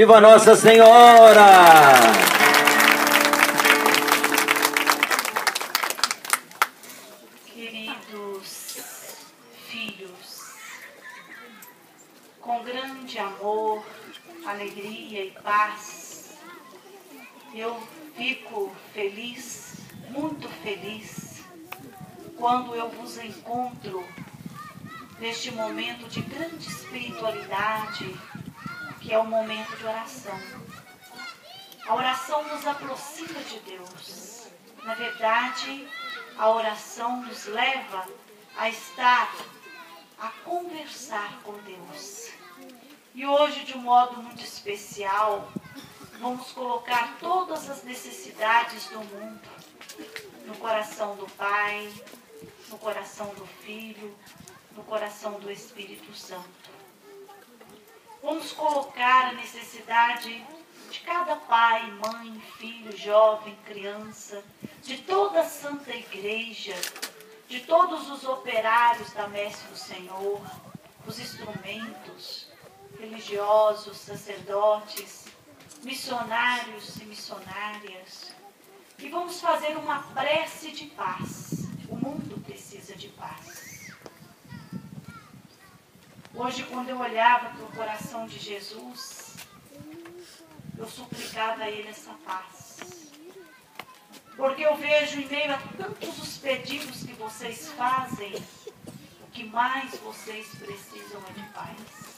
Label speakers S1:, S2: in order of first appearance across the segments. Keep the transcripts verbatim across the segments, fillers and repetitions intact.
S1: Viva Nossa Senhora!
S2: Queridos filhos, com grande amor, alegria e paz, eu fico feliz, muito feliz, quando eu vos encontro neste momento de grande espiritualidade, que é o momento de oração. A oração nos aproxima de Deus. Na verdade, a oração nos leva a estar, a conversar com Deus. E hoje, de um modo muito especial, vamos colocar todas as necessidades do mundo no coração do Pai, no coração do Filho, no coração do Espírito Santo. Vamos colocar a necessidade de cada pai, mãe, filho, jovem, criança, de toda a Santa Igreja, de todos os operários da Messe do Senhor, os instrumentos, religiosos, sacerdotes, missionários e missionárias. E vamos fazer uma prece de paz. O mundo precisa de paz. Hoje, quando eu olhava para o coração de Jesus, eu suplicava a Ele essa paz. Porque eu vejo em meio a tantos os pedidos que vocês fazem, o que mais vocês precisam é de paz.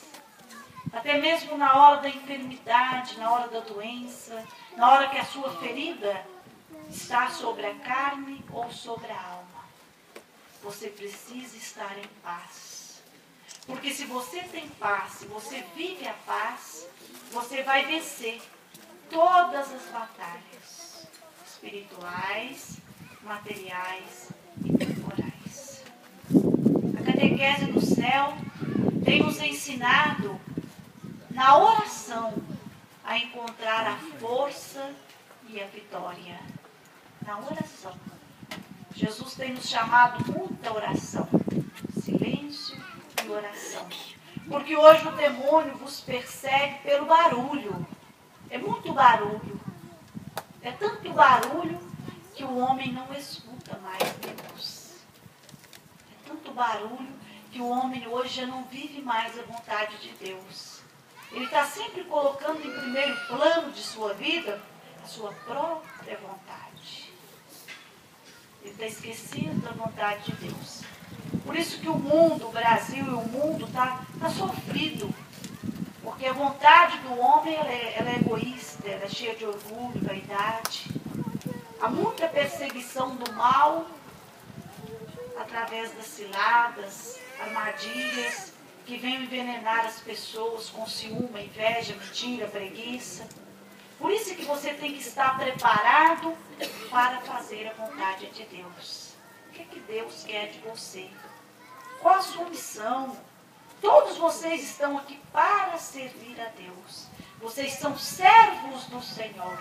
S2: Até mesmo na hora da enfermidade, na hora da doença, na hora que a sua ferida está sobre a carne ou sobre a alma. Você precisa estar em paz. Porque se você tem paz, se você vive a paz, você vai vencer todas as batalhas espirituais, materiais e temporais. A catequese do céu tem nos ensinado, na oração, a encontrar a força e a vitória. Na oração. Jesus tem nos chamado muita oração, silêncio e oração. Porque hoje o demônio vos persegue pelo barulho. É muito barulho. É tanto barulho que o homem não escuta mais Deus. É tanto barulho que o homem hoje já não vive mais a vontade de Deus. Ele está sempre colocando em primeiro plano de sua vida a sua própria vontade. Ele está esquecido da vontade de Deus. Por isso que o mundo, o Brasil e o mundo está tá sofrido. Porque a vontade do homem ela é, ela é egoísta, ela é cheia de orgulho, vaidade. Há muita perseguição do mal através das ciladas, armadilhas que vêm envenenar as pessoas com ciúme, inveja, mentira, preguiça. Por isso que você tem que estar preparado para fazer a vontade de Deus. O que é que Deus quer de você? Qual a sua missão? Todos vocês estão aqui para servir a Deus. Vocês são servos do Senhor.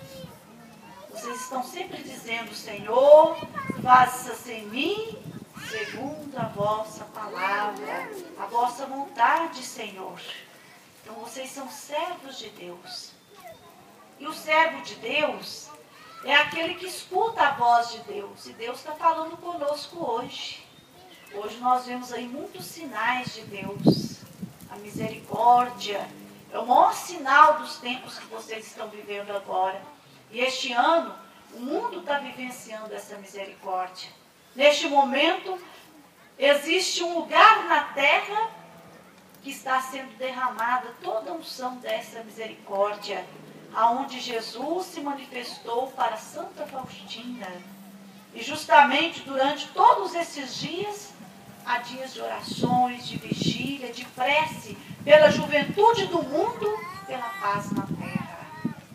S2: Vocês estão sempre dizendo, Senhor, faça-se em mim segundo a vossa palavra, a vossa vontade, Senhor. Então vocês são servos de Deus. E o servo de Deus é aquele que escuta a voz de Deus. E Deus está falando conosco hoje. Hoje nós vemos aí muitos sinais de Deus. A misericórdia é o maior sinal dos tempos que vocês estão vivendo agora. E este ano, o mundo está vivenciando essa misericórdia. Neste momento, existe um lugar na terra que está sendo derramada toda a unção dessa misericórdia, aonde Jesus se manifestou para Santa Faustina. E justamente durante todos esses dias, há dias de orações, de vigília, de prece, pela juventude do mundo, pela paz na terra.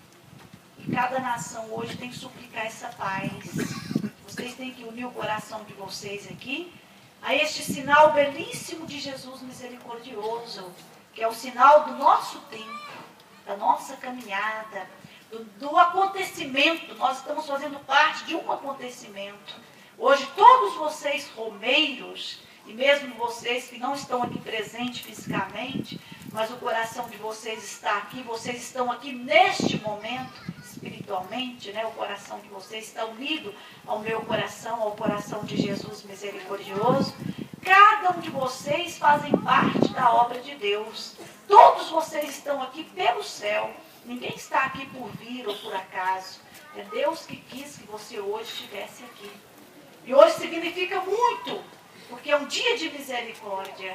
S2: E cada nação hoje tem que suplicar essa paz. Vocês têm que unir o coração de vocês aqui a este sinal belíssimo de Jesus misericordioso, que é o sinal do nosso tempo, da nossa caminhada, do, do acontecimento. Nós estamos fazendo parte de um acontecimento. Hoje todos vocês romeiros, e mesmo vocês que não estão aqui presentes fisicamente, mas o coração de vocês está aqui, vocês estão aqui neste momento, espiritualmente, né? O coração de vocês está unido ao meu coração, ao coração de Jesus misericordioso. Cada um de vocês fazem parte da obra de Deus. Todos vocês estão aqui pelo céu. Ninguém está aqui por vir ou por acaso. É Deus que quis que você hoje estivesse aqui. E hoje significa muito, porque é um dia de misericórdia.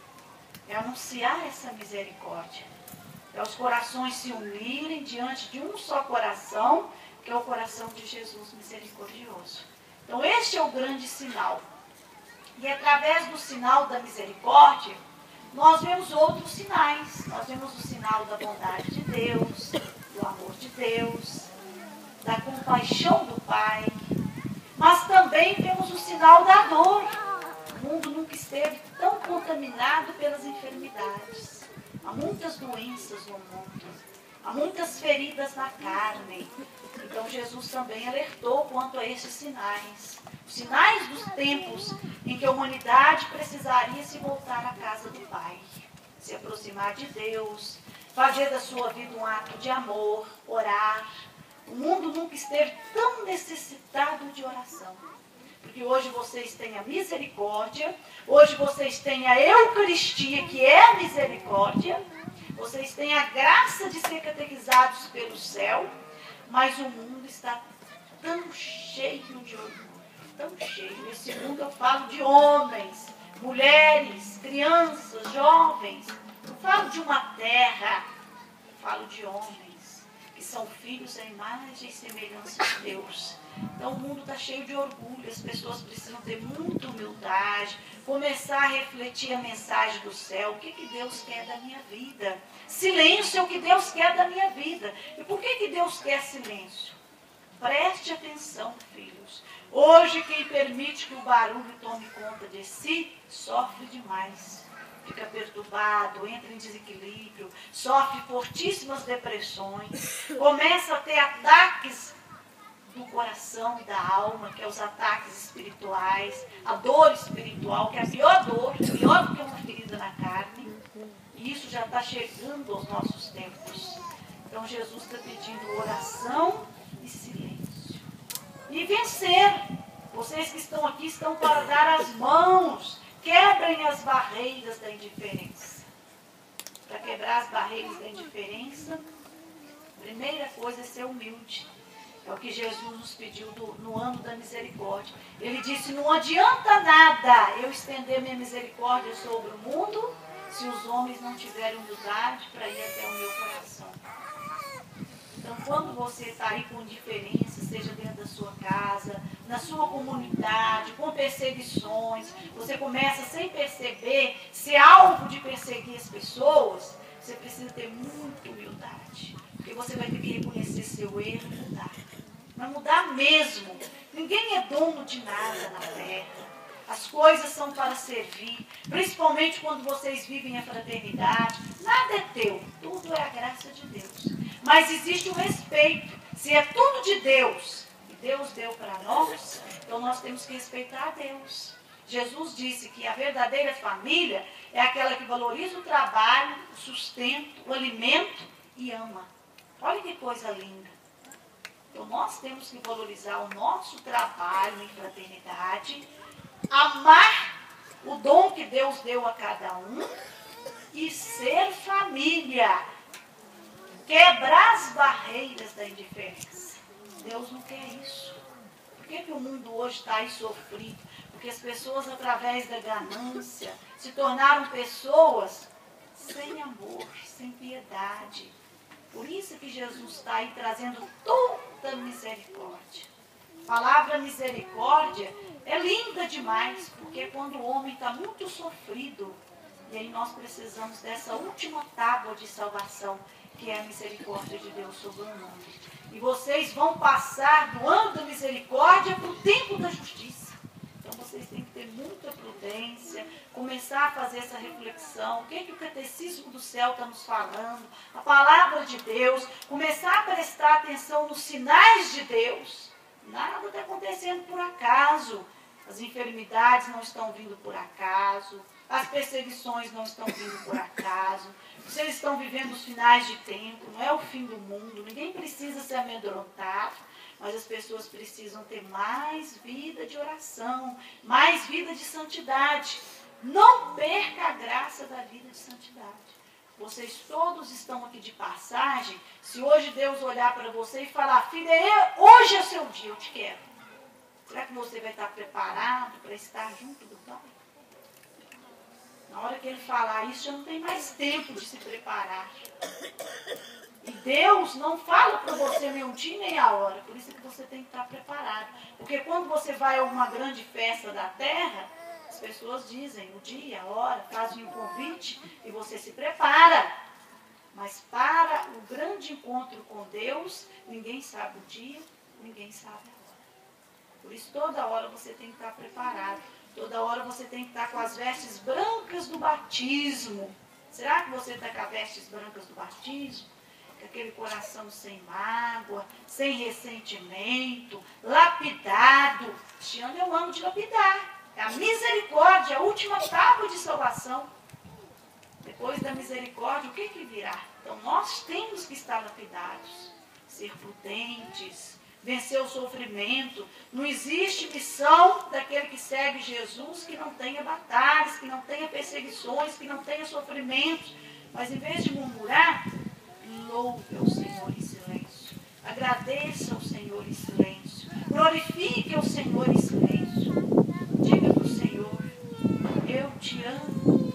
S2: É anunciar essa misericórdia. É os corações se unirem diante de um só coração, que é o coração de Jesus misericordioso. Então este é o grande sinal. E através do sinal da misericórdia, nós vemos outros sinais. Nós vemos o sinal da bondade de Deus, do amor de Deus, da compaixão do Pai. Mas também vemos o sinal da dor. O mundo nunca esteve tão contaminado pelas enfermidades. Há muitas doenças no mundo. Há muitas feridas na carne. Então Jesus também alertou quanto a esses sinais. Os sinais dos tempos em que a humanidade precisaria se voltar à casa do Pai. Se aproximar de Deus. Fazer da sua vida um ato de amor. Orar. O mundo nunca esteve tão necessitado de oração. Porque hoje vocês têm a misericórdia, hoje vocês têm a Eucaristia, que é a misericórdia, vocês têm a graça de ser catequizados pelo céu, mas o mundo está tão cheio de orgulho, tão cheio. Nesse mundo eu falo de homens, mulheres, crianças, jovens, eu falo de uma terra, eu falo de homens, que são filhos à imagem e semelhança de Deus. Então o mundo está cheio de orgulho, as pessoas precisam ter muita humildade, começar a refletir a mensagem do céu, o que, que Deus quer da minha vida. Silêncio é o que Deus quer da minha vida. E por que, que Deus quer silêncio? Preste atenção, filhos. Hoje quem permite que o barulho tome conta de si, sofre demais. Fica perturbado, entra em desequilíbrio, sofre fortíssimas depressões, começa a ter ataques do coração e da alma, que é os ataques espirituais, a dor espiritual, que é a pior dor, pior do que uma ferida na carne. E isso já está chegando aos nossos tempos. Então Jesus está pedindo oração e silêncio. E vencer. Vocês que estão aqui estão para dar as mãos. Quebrem as barreiras da indiferença. Para quebrar as barreiras da indiferença, a primeira coisa é ser humilde. É o que Jesus nos pediu do, no ano da misericórdia. Ele disse, não adianta nada eu estender minha misericórdia sobre o mundo se os homens não tiverem humildade para ir até o meu coração. Então, quando você está aí com indiferença, seja dentro da sua casa, na sua comunidade, com perseguições, você começa sem perceber, ser alvo de perseguir as pessoas, você precisa ter muita humildade. Porque você vai ter que reconhecer seu erro e mudar. Vai mudar mesmo. Ninguém é dono de nada na terra. As coisas são para servir. Principalmente quando vocês vivem a fraternidade. Nada é teu. Tudo é a graça de Deus. Mas existe o respeito. Se é tudo de Deus, e Deus deu para nós, então nós temos que respeitar a Deus. Jesus disse que a verdadeira família é aquela que valoriza o trabalho, o sustento, o alimento e ama. Olha que coisa linda. Então nós temos que valorizar o nosso trabalho em fraternidade, amar o dom que Deus deu a cada um e ser família. Quebrar as barreiras da indiferença. Deus não quer isso. Por que, que o mundo hoje está aí sofrido? Porque as pessoas, através da ganância, se tornaram pessoas sem amor, sem piedade. Por isso que Jesus está aí trazendo toda misericórdia. A palavra misericórdia é linda demais, porque quando o homem está muito sofrido, e aí nós precisamos dessa última tábua de salvação, que é a misericórdia de Deus sobre o mundo. E vocês vão passar do ano da misericórdia para o tempo da justiça. Então vocês têm que ter muita prudência, começar a fazer essa reflexão, o que, é que o catecismo do céu está nos falando, a palavra de Deus, começar a prestar atenção nos sinais de Deus. Nada está acontecendo por acaso. As enfermidades não estão vindo por acaso, As perseguições não estão vindo por acaso. Vocês estão vivendo os finais de tempo, não é o fim do mundo. Ninguém precisa se amedrontar, mas as pessoas precisam ter mais vida de oração, mais vida de santidade. Não perca a graça da vida de santidade. Vocês todos estão aqui de passagem. Se hoje Deus olhar para você e falar, filha, eu, hoje é seu dia, eu te quero. Será que você vai estar preparado para estar junto do Pai? Na hora que ele falar isso, já não tem mais tempo de se preparar. E Deus não fala para você nem o dia nem a hora. Por isso que você tem que estar preparado. Porque quando você vai a uma grande festa da terra, as pessoas dizem o dia, a hora, fazem um convite e você se prepara. Mas para o grande encontro com Deus, ninguém sabe o dia, ninguém sabe a hora. Por isso toda hora você tem que estar preparado. Toda hora você tem que estar com as vestes brancas do batismo. Será que você está com as vestes brancas do batismo? Com aquele coração sem mágoa, sem ressentimento, lapidado. Este ano é o ano de lapidar. É a misericórdia, a última tábua de salvação. Depois da misericórdia, o que que virá? Então nós temos que estar lapidados, ser prudentes, vencer o sofrimento. Não existe missão daquele que segue Jesus que não tenha batalhas, que não tenha perseguições, que não tenha sofrimentos. Mas em vez de murmurar, louve ao Senhor em silêncio. Agradeça ao Senhor em silêncio. Glorifique ao Senhor em silêncio. Diga para o Senhor, eu te amo.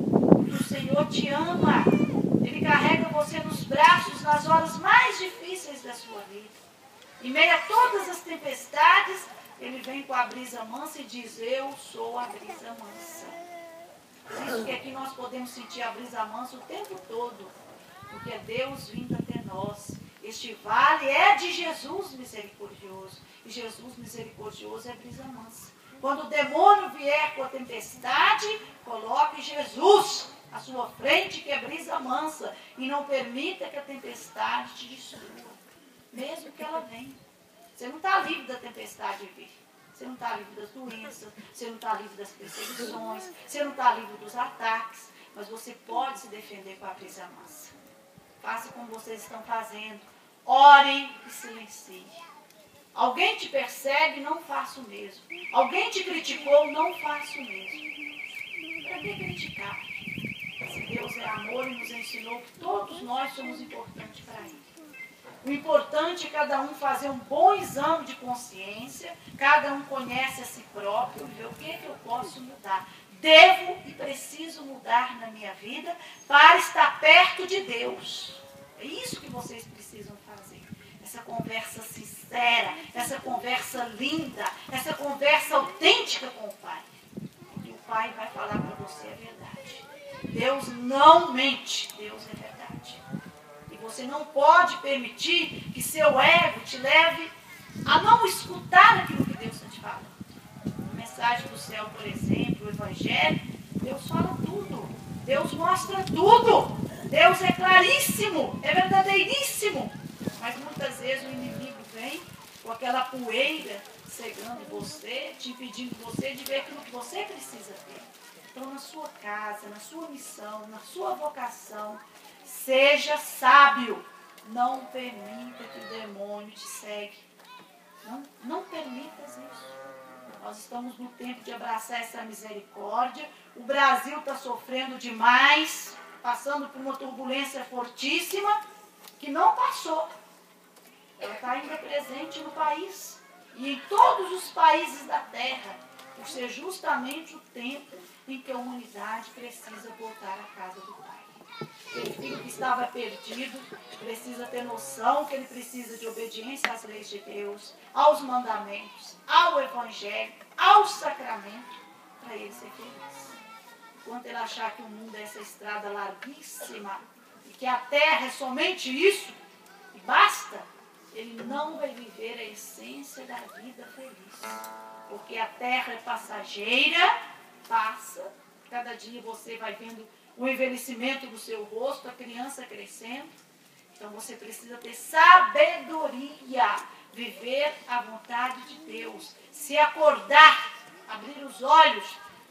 S2: O Senhor te ama. Ele carrega você nos braços nas horas mais difíceis da sua vida. Em meio a todas as tempestades, ele vem com a brisa mansa e diz, eu sou a brisa mansa. Por isso que aqui nós podemos sentir a brisa mansa o tempo todo, porque é Deus vindo até nós. Este vale é de Jesus misericordioso, e Jesus misericordioso é brisa mansa. Quando o demônio vier com a tempestade, coloque Jesus à sua frente, que é brisa mansa, e não permita que a tempestade te destrua. Mesmo que ela venha. Você não está livre da tempestade vir. Você não está livre das doenças, você não está livre das perseguições, você não está livre dos ataques, mas você pode se defender com a brisa mansa. Faça como vocês estão fazendo. Orem e silenciem. Alguém te persegue, não faça o mesmo. Alguém te criticou, não faça o mesmo. Para que criticar? Se Deus é amor e nos ensinou que todos nós somos importantes para Ele. O importante é cada um fazer um bom exame de consciência, cada um conhece a si próprio, ver o que, é que eu posso mudar. Devo e preciso mudar na minha vida para estar perto de Deus. É isso que vocês precisam fazer. Essa conversa sincera, essa conversa linda, essa conversa autêntica com o Pai. E o Pai vai falar para você a verdade. Deus não mente, Deus é verdade. Você não pode permitir que seu ego te leve a não escutar aquilo que Deus está te falando. A mensagem do céu, por exemplo, o Evangelho, Deus fala tudo. Deus mostra tudo. Deus é claríssimo, é verdadeiríssimo. Mas muitas vezes o inimigo vem com aquela poeira cegando você, te impedindo você de ver aquilo que você precisa ter. Então, na sua casa, na sua missão, na sua vocação, seja sábio. Não permita que o demônio te segue. Não, não permitas isso. Nós estamos no tempo de abraçar essa misericórdia. O Brasil está sofrendo demais, passando por uma turbulência fortíssima, que não passou. Ela está ainda presente no país. E em todos os países da terra. Por ser justamente o tempo em que a humanidade precisa voltar à casa do Pai. Aquele filho que estava perdido precisa ter noção que ele precisa de obediência às leis de Deus, aos mandamentos, ao Evangelho, ao sacramento, para ele ser feliz. Enquanto ele achar que o mundo é essa estrada larguíssima e que a terra é somente isso, e basta, ele não vai viver a essência da vida feliz. Porque a terra é passageira, passa, cada dia você vai vendo o envelhecimento do seu rosto, a criança crescendo. Então você precisa ter sabedoria, viver a vontade de Deus, se acordar, abrir os olhos,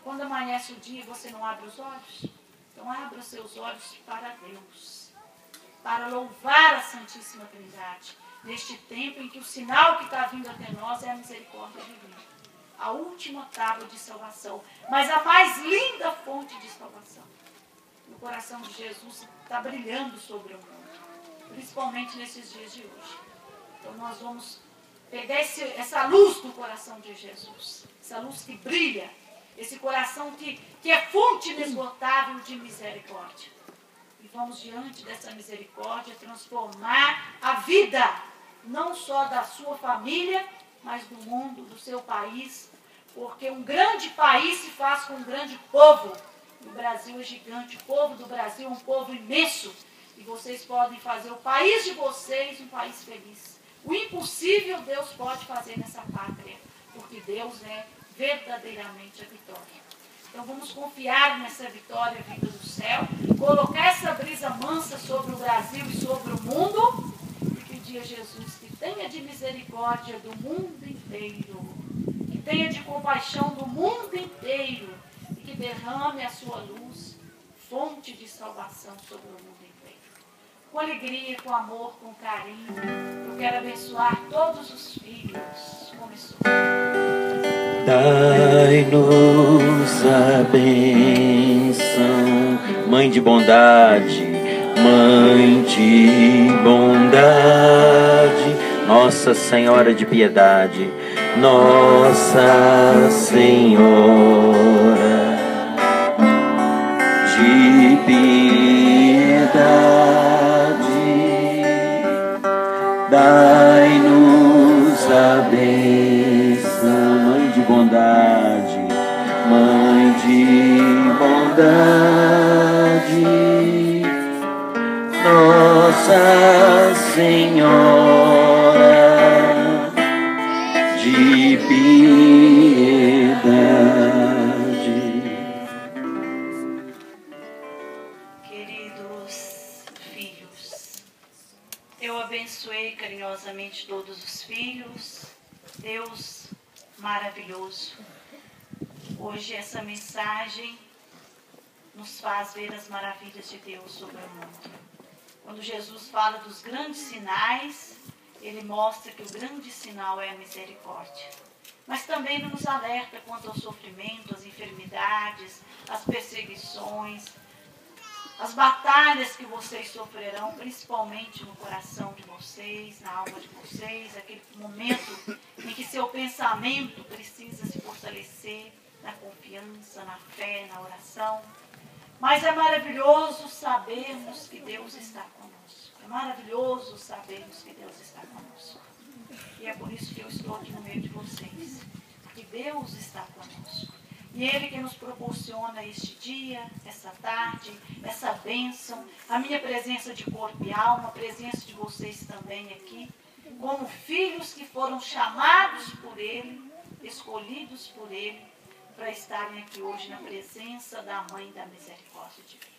S2: Quando amanhece o dia, você não abre os olhos? Então abra os seus olhos para Deus, para louvar a Santíssima Trindade, neste tempo em que o sinal que está vindo até nós é a misericórdia divina. A última tábua de salvação, mas a mais linda fonte de salvação. O coração de Jesus está brilhando sobre o mundo, principalmente nesses dias de hoje. Então nós vamos pegar esse, essa luz do coração de Jesus, essa luz que brilha, esse coração que, que é fonte inesgotável de misericórdia. E vamos diante dessa misericórdia transformar a vida, não só da sua família, mas do mundo, do seu país, porque um grande país se faz com um grande povo. O Brasil é gigante, o povo do Brasil é um povo imenso, e vocês podem fazer o país de vocês um país feliz. O impossível Deus pode fazer nessa pátria, porque Deus é verdadeiramente a vitória. Então vamos confiar nessa vitória vinda do céu, colocar essa brisa mansa sobre o Brasil e sobre o mundo, e pedir a Jesus que tenha de misericórdia do mundo inteiro, que tenha de compaixão do mundo inteiro, e que derrame a sua luz, fonte de salvação sobre o mundo inteiro. Com alegria, com amor, com carinho, eu quero abençoar todos os filhos. Começou.
S1: Dai-nos a bênção, Mãe de bondade, Mãe de bondade, Nossa Senhora de piedade, Nossa Senhora de piedade, dai-nos a bênção, Mãe de bondade, Mãe de bondade, Nossa Senhora de piedade.
S2: Queridos filhos, eu abençoei carinhosamente todos os filhos. Deus maravilhoso. Hoje essa mensagem nos faz ver as maravilhas de Deus sobre o mundo. Quando Jesus fala dos grandes sinais, ele mostra que o grande sinal é a misericórdia. Mas também nos alerta quanto ao sofrimento, às enfermidades, às perseguições, as batalhas que vocês sofrerão, principalmente no coração de vocês, na alma de vocês, aquele momento em que seu pensamento precisa se fortalecer na confiança, na fé, na oração. Mas é maravilhoso sabermos que Deus está conosco. É maravilhoso sabermos que Deus está conosco. E é por isso que eu estou aqui no meio de vocês. Porque Deus está conosco. E Ele que nos proporciona este dia, essa tarde, essa bênção, a minha presença de corpo e alma, a presença de vocês também aqui, como filhos que foram chamados por Ele, escolhidos por Ele, para estarem aqui hoje na presença da Mãe da Misericórdia Divina.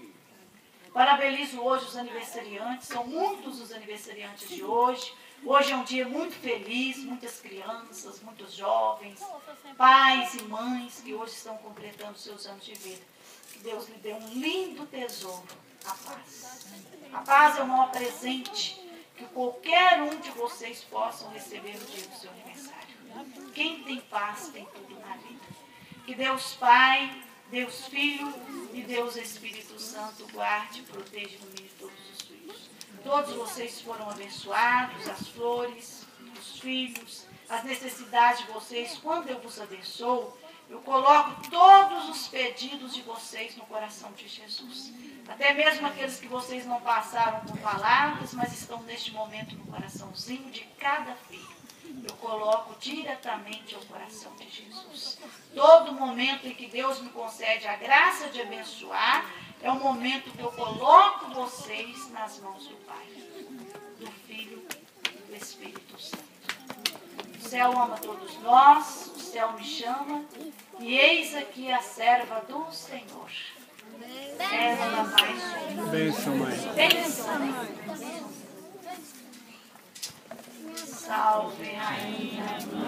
S2: Parabenizo hoje os aniversariantes, são muitos os aniversariantes de hoje. Hoje é um dia muito feliz, muitas crianças, muitos jovens, pais e mães que hoje estão completando seus anos de vida. Que Deus lhe dê um lindo tesouro, a paz. A paz é o maior presente que qualquer um de vocês possam receber no dia do seu aniversário. Quem tem paz tem tudo na vida. Que Deus Pai, Deus Filho e Deus Espírito Santo guarde, proteja e ilumine todos os filhos. Todos vocês foram abençoados, as flores, os filhos, as necessidades de vocês. Quando eu vos abençoo, eu coloco todos os pedidos de vocês no coração de Jesus. Até mesmo aqueles que vocês não passaram com palavras, mas estão neste momento no coraçãozinho de cada filho. Eu coloco diretamente ao coração de Jesus. Todo momento em que Deus me concede a graça de abençoar, é o momento que eu coloco vocês nas mãos do Pai, do Filho e do Espírito Santo. O céu ama todos nós, o céu me chama, e eis aqui a serva do Senhor. Serva da paz.
S3: Bênção, mãe.
S2: Bênção. Salve, Rainha.